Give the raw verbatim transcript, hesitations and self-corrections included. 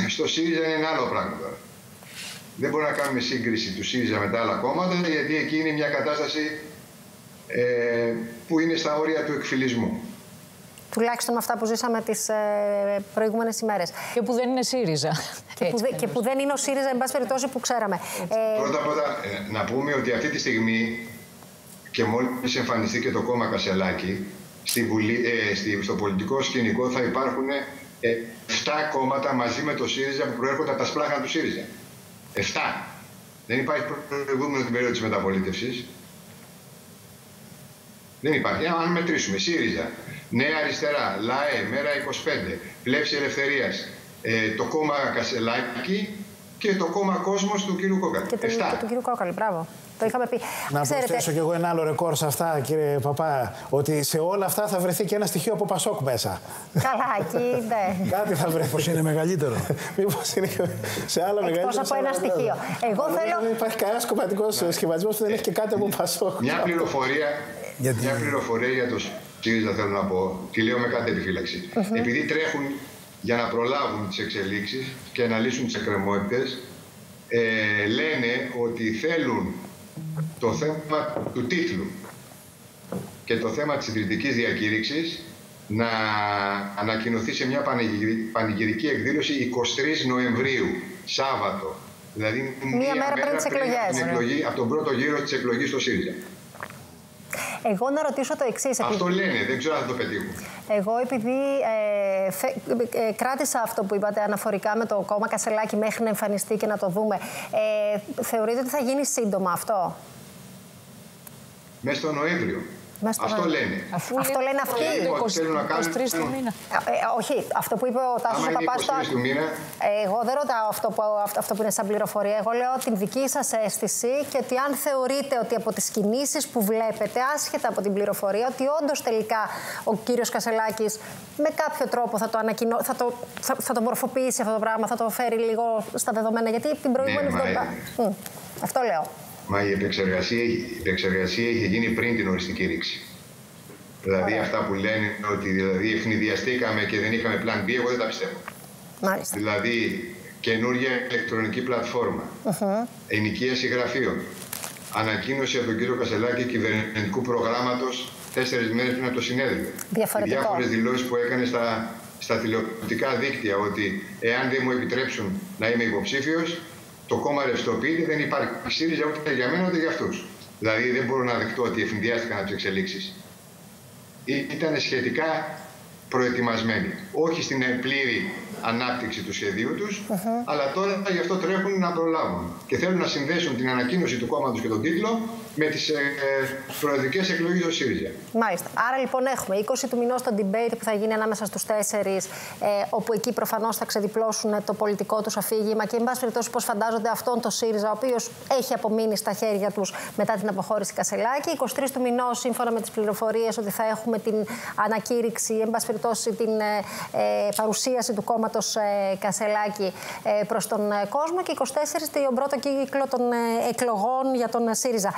στο ΣΥΡΙΖΑ είναι ένα άλλο πράγμα τώρα. Δεν μπορούμε να κάνουμε σύγκριση του ΣΥΡΙΖΑ με τα άλλα κόμματα, γιατί εκεί είναι μια κατάσταση ε, που είναι στα όρια του εκφυλισμού. Τουλάχιστον με αυτά που ζήσαμε τις ε, προηγούμενες ημέρες. Και που δεν είναι ΣΥΡΙΖΑ. Και, που, και που δεν είναι ο ΣΥΡΙΖΑ, εν πάση περιπτώσει, που ξέραμε. Ε... Πρώτα απ' όλα, ε, να πούμε ότι αυτή τη στιγμή, και μόλις εμφανιστεί και το κόμμα Κασελάκη, στη Βουλή, ε, στη, στο πολιτικό σκηνικό θα υπάρχουν εφτά ε, κόμματα μαζί με το ΣΥΡΙΖΑ που προέρχονται από τα σπλάχνα του ΣΥΡΙΖΑ. εφτά. Δεν υπάρχει προηγούμενο την περίοδο της μεταπολίτευσης. Δεν υπάρχει. Αν μετρήσουμε ΣΥΡΙΖΑ, Νέα Αριστερά, ΛΑΕ, Μέρα είκοσι πέντε, Πλεύση Ελευθερίας, ε, το κόμμα Κασελάκη και το κόμμα Κόσμος του κ. Κόκαλη. Και, και του κ. Κόκαλη, μπράβο. Το είχαμε πει. Να Ξέρετε... προσθέσω κι εγώ ένα άλλο ρεκόρ σε αυτά, κύριε Παπά, ότι σε όλα αυτά θα βρεθεί και ένα στοιχείο από Πασόκ μέσα. Καλά, εκεί ναι. Κάτι θα βρεθεί. Μήπως είναι μεγαλύτερο. Μήπως είναι σε άλλο μεγαλύτερο. Εκτός από ένα στοιχείο. Εγώ θέλω... Δεν υπάρχει κανένας κομματικός σχηματισμός που δεν έχει και κάτι από Πασόκ. Μια πληροφορία, Γιατί... μια πληροφορία για το ΣΥΡΙΖΑ θέλω να πω, και λέω με κάθε επιφύλαξη. Mm -hmm. Επειδή τρέχουν για να προλάβουν τις εξελίξεις και να λύσουν τις εκκρεμότητες, ε, λένε ότι θέλουν το θέμα του τίτλου και το θέμα της ιδρυτικής διακήρυξης να ανακοινωθεί σε μια πανηγυρική εκδήλωση εικοστή τρίτη Νοεμβρίου, Σάββατο. Δηλαδή μία, μία μέρα, μέρα πριν τις εκλογές. Εκλογή, από τον πρώτο γύρο της εκλογής στο ΣΥΡΙΖΑ. Εγώ να ρωτήσω το εξής. Αυτό επειδή... λένε, δεν ξέρω αν θα το πετύχουν. Εγώ επειδή ε, φε, ε, κράτησα αυτό που είπατε αναφορικά με το κόμμα Κασελάκη μέχρι να εμφανιστεί και να το δούμε, ε, θεωρείτε ότι θα γίνει σύντομα αυτό? Μέσα στο Νοέμβριο. Αυτό λένε. Αφού αυτό λένε αυτοί. είκοσι τρεις του μήνα. Ε, όχι, αυτό που είπε ο Τάσος ο Παπάς. Εγώ δεν ρωτάω αυτό που, αυτό που είναι σαν πληροφορία. Εγώ λέω την δική σας αίσθηση και ότι αν θεωρείτε ότι από τις κινήσεις που βλέπετε, άσχετα από την πληροφορία, ότι όντως τελικά ο κύριος Κασελάκης με κάποιο τρόπο θα το, ανακοινώ, θα το, θα, θα το μορφοποιήσει αυτό το πράγμα, θα το φέρει λίγο στα δεδομένα. Γιατί την προηγούμενη εβδομάδα. Ναι, αυτό λέω. Μα η επεξεργασία, η επεξεργασία είχε γίνει πριν την οριστική ρήξη. Δηλαδή Ωραία. αυτά που λένε ότι δηλαδή ευνηδιαστήκαμε και δεν είχαμε plan B, εγώ δεν τα πιστεύω. Μάλιστα. Δηλαδή καινούργια ηλεκτρονική πλατφόρμα, uh -huh. ενοικίαση γραφείων, ανακοίνωση από τον κύριο Κασελάκη κυβερνητικού προγράμματος τέσσερις μέρες πριν από το συνέδριο. Διαφορετικό. Οι διάφορες δηλώσεις που έκανε στα, στα τηλεοπτικά δίκτυα ότι εάν δεν μου επιτρέψουν να είμαι υποψήφιος, το κόμμα ρευστοποιείται, δεν υπάρχει ΣΥΡΙΖΑ ούτε για μένα ούτε για αυτούς. Δηλαδή δεν μπορώ να δεχτώ ότι ευνηδιάστηκαν από τις εξελίξεις. Ήταν σχετικά προετοιμασμένοι. Όχι στην πλήρη ανάπτυξη του σχεδίου τους, uh -huh. αλλά τώρα γι' αυτό τρέχουν να προλάβουν. Και θέλουν να συνδέσουν την ανακοίνωση του κόμματος και τον τίτλο με τις ε, ε, προεδρικές εκλογές του ΣΥΡΙΖΑ. Μάλιστα. Άρα λοιπόν έχουμε είκοσι του μηνός το debate που θα γίνει ανάμεσα στους τέσσερις, ε, όπου εκεί προφανώς θα ξεδιπλώσουν το πολιτικό τους αφήγημα και εν πάση περιπτώσει πώς φαντάζονται αυτόν το ΣΥΡΙΖΑ, ο οποίος έχει απομείνει στα χέρια τους μετά την αποχώρηση Κασελάκη. εικοστή τρίτη του μηνός, σύμφωνα με τις πληροφορίες, ότι θα έχουμε την ανακήρυξη, εν πάση περιπτώσει την ε, ε, παρουσίαση του κόμματος ε, Κασελάκη ε, προς τον ε, κόσμο, και εικοστή τέταρτη τον πρώτο κύκλο των ε, εκλογών για τον ΣΥΡΙΖΑ.